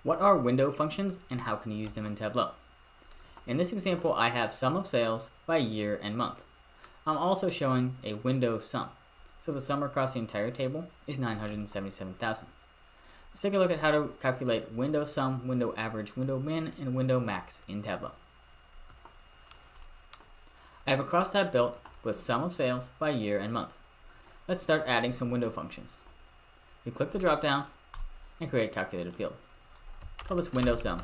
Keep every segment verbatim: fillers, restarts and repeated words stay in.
What are window functions and how can you use them in Tableau? In this example, I have sum of sales by year and month. I'm also showing a window sum. So the sum across the entire table is nine hundred seventy-seven thousand. Let's take a look at how to calculate window sum, window average, window min, and window max in Tableau. I have a crosstab built with sum of sales by year and month. Let's start adding some window functions. We click the drop down and create calculated field. Call this window sum.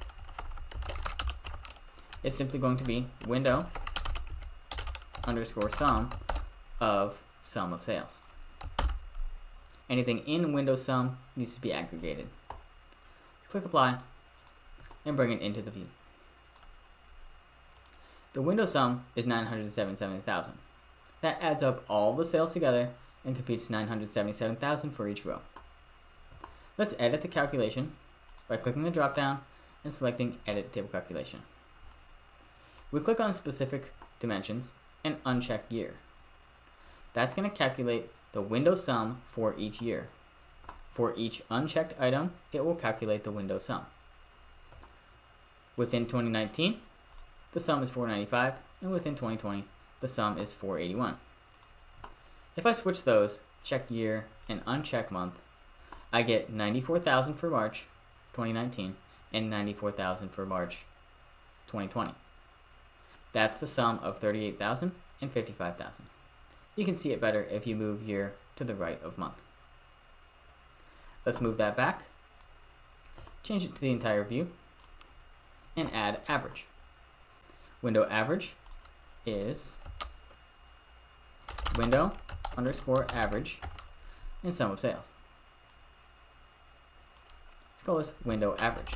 It's simply going to be window underscore sum of sum of sales. Anything in window sum needs to be aggregated. Let's click apply and bring it into the view. The window sum is nine hundred seventy-seven thousand. That adds up all the sales together and computes nine hundred seventy-seven thousand for each row. Let's edit the calculation by clicking the drop down and selecting edit table calculation. We click on specific dimensions and uncheck year. That's going to calculate the window sum for each year. For each unchecked item, it will calculate the window sum. Within twenty nineteen, the sum is four hundred ninety-five, and within twenty twenty, the sum is four hundred eighty-one. If I switch those, check year and uncheck month, I get ninety-four thousand for March twenty nineteen and ninety-four thousand for March twenty twenty. That's the sum of thirty-eight thousand and fifty-five thousand. You can see it better if you move year to the right of month. Let's move that back, change it to the entire view, and add average. Window average is window underscore average and sum of sales. Let's call this window average.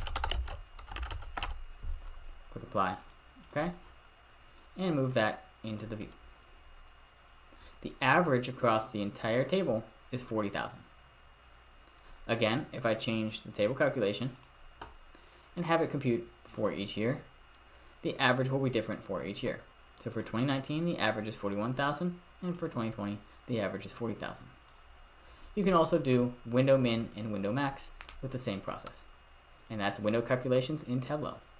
Click apply, okay, and move that into the view. The average across the entire table is forty thousand. Again, if I change the table calculation and have it compute for each year, the average will be different for each year. So for twenty nineteen, the average is forty-one thousand, and for twenty twenty, the average is forty thousand. You can also do window min and window max with the same process. And that's window calculations in Tableau.